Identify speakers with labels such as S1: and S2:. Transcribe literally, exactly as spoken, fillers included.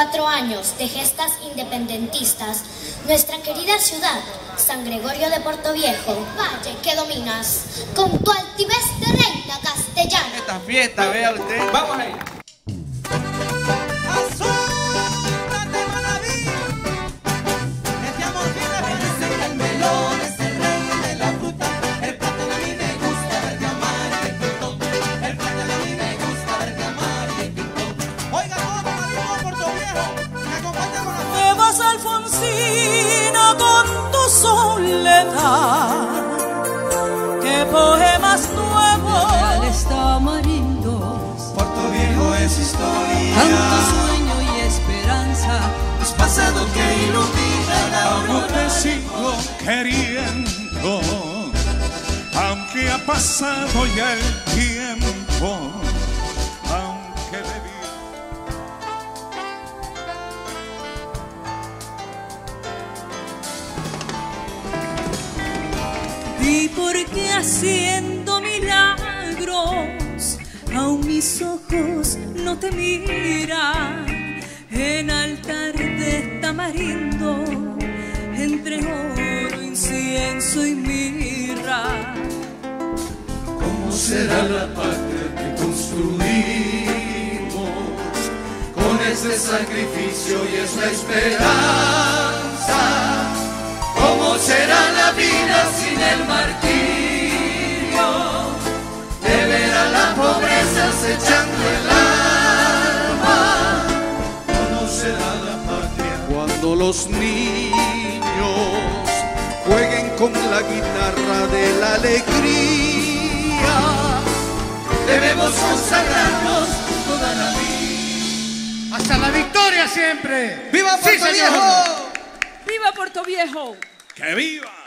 S1: cuatro años de gestas independentistas, nuestra querida ciudad, San Gregorio de Portoviejo, valle que dominas, con tu altivez de reina castellana.
S2: Esta fiesta, vea usted.
S3: Vamos ahí.
S4: Alfonsina, con tu soledad, qué poemas nuevos.
S5: Reales tamarindos,
S6: Portoviejo es historia,
S5: tanto sueño y esperanza,
S6: es pasado que ilumina la
S7: aún te
S6: aurora.
S7: sigo queriendo, aunque ha pasado ya el tiempo, aunque debí.
S4: ¿Y por qué haciendo milagros aún mis ojos no te miran? En altar de tamarindo, entre oro, incienso y mirra.
S6: ¿Cómo será la patria que construimos? Con este sacrificio y esta esperanza. ¿Cómo será la vida sin el martirio? De ver a la pobreza acechando el alma. ¿Cómo será la patria
S2: Cuando los niños jueguen con la guitarra de la alegría?
S6: Debemos consagrarnos toda la vida.
S3: ¡Hasta la victoria siempre!
S2: ¡Viva Puerto
S3: ¡Sí, señor!
S2: Viejo!
S4: ¡Viva Portoviejo!
S7: ¡Que viva!